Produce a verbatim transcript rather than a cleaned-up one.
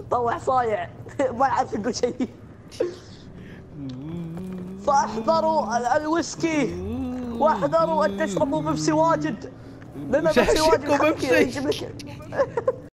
طوع صايع ما عاد تقول شيء. فاحذروا ال- الويسكي واحذروا ان تشربوا بيبسي واجد، لان بيبسي واجد وش هالشك يخليك وبيبسي؟ يجيب لك